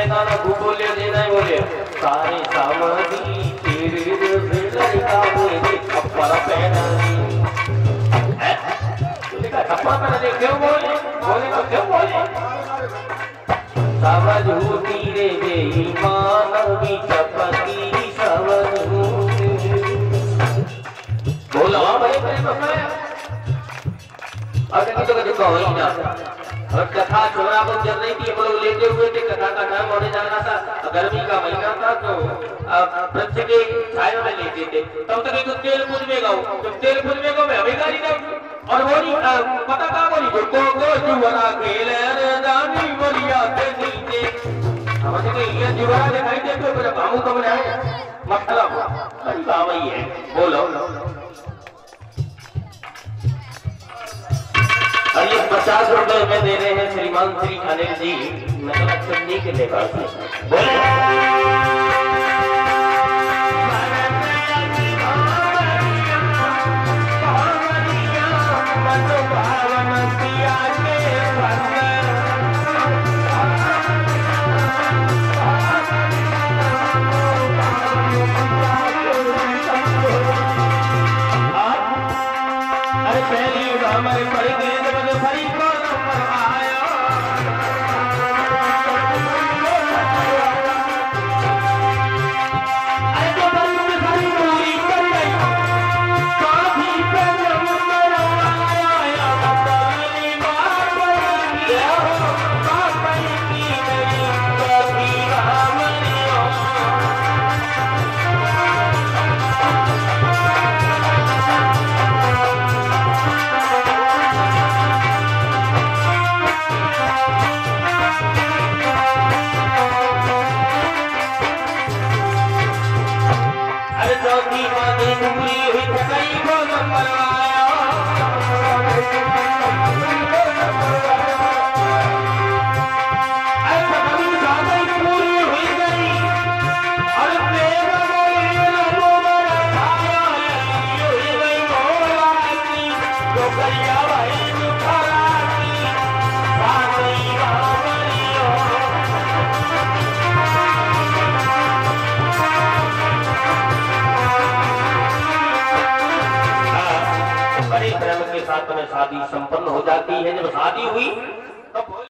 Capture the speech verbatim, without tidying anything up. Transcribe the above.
मैदान खूब बोले देना ही बोले सारे सामदी तेरे दिल का मेरे कपड़ा पहना है तूने कहा कपड़ा पहना दे क्यों बोले बोले तो क्यों बोले समझ होती रे बेईमान की चपकी समझ बोला भाई भाई बताया अगर किसी को कहो ही ना और कथा छोरा पर चल रही थी हम लोग लेटे हुए थे कथा का टाइम होने जा रहा था गर्मी का महीना था तो वृक्ष के छाया में लेटे थे तब तक एक तेल पूज में गाओ जब तेल पूज में गाओ मैं अभी गाड़ी गाऊं और बोली पता क्या बोली को को जुवरा खेले रे दानी मरिया के नीचे समझ गए ये जुवरा दिखाई दे तो मेरा बाबू कब आए मतलब अरे बाबा ही है बोलो और ये पचास रुपए में दे रहे हैं श्रीमान श्री अनिल जी नकल चन्नी के लेकर बोले शादी संपन्न हो जाती है जब शादी हुई